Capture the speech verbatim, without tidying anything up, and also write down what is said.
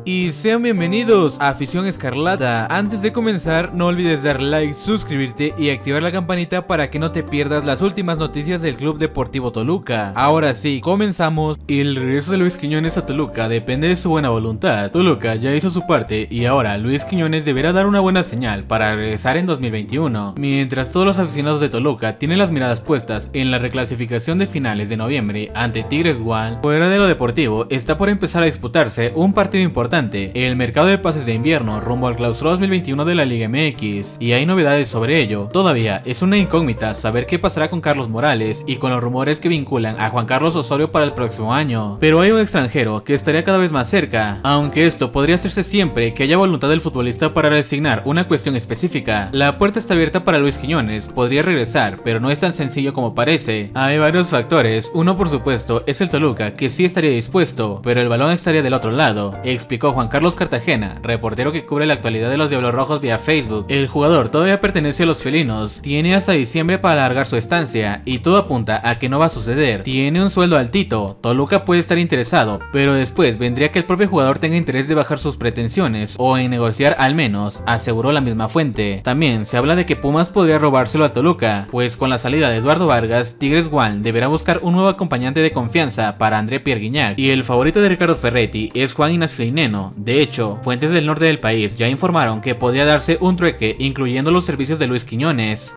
Y sean bienvenidos a Afición Escarlata. Antes de comenzar, no olvides dar like, suscribirte y activar la campanita para que no te pierdas las últimas noticias del Club Deportivo Toluca. Ahora sí, comenzamos. El regreso de Luis Quiñones a Toluca depende de su buena voluntad. Toluca ya hizo su parte y ahora Luis Quiñones deberá dar una buena señal para regresar en dos mil veintiuno. Mientras todos los aficionados de Toluca tienen las miradas puestas en la reclasificación de finales de noviembre ante Tigres One, fuera de lo deportivo está por empezar a disputarse un partido importante, el mercado de pases de invierno rumbo al clausura dos mil veintiuno de la Liga M X, y hay novedades sobre ello. Todavía es una incógnita saber qué pasará con Carlos Morales y con los rumores que vinculan a Juan Carlos Osorio para el próximo año, pero hay un extranjero que estaría cada vez más cerca, aunque esto podría hacerse siempre que haya voluntad del futbolista para resignar una cuestión específica. La puerta está abierta para Luis Quiñones, podría regresar, pero no es tan sencillo como parece. Hay varios factores, uno por supuesto es el Toluca, que sí estaría dispuesto, pero el balón estaría del otro lado, explicó Juan Carlos Cartagena, reportero que cubre la actualidad de los Diablos Rojos vía Facebook. El jugador todavía pertenece a los felinos, tiene hasta diciembre para alargar su estancia, y todo apunta a que no va a suceder. Tiene un sueldo altito, Toluca puede estar interesado, pero después vendría que el propio jugador tenga interés de bajar sus pretensiones, o en negociar al menos, aseguró la misma fuente. También se habla de que Pumas podría robárselo a Toluca, pues con la salida de Eduardo Vargas, Tigres One deberá buscar un nuevo acompañante de confianza para André Pierre Gignac, y el favorito de Ricardo Ferretti es Juan Ignacio Lineno. De hecho, fuentes del norte del país ya informaron que podría darse un trueque incluyendo los servicios de Luis Quiñones.